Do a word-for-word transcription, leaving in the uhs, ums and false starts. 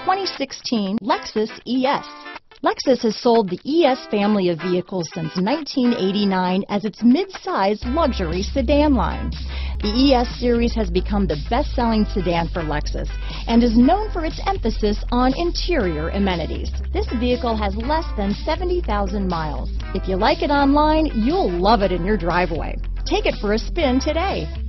twenty sixteen Lexus E S. Lexus has sold the E S family of vehicles since nineteen eighty-nine as its mid-size luxury sedan line. The E S series has become the best-selling sedan for Lexus and is known for its emphasis on interior amenities. This vehicle has less than seventy thousand miles. If you like it online, you'll love it in your driveway. Take it for a spin today.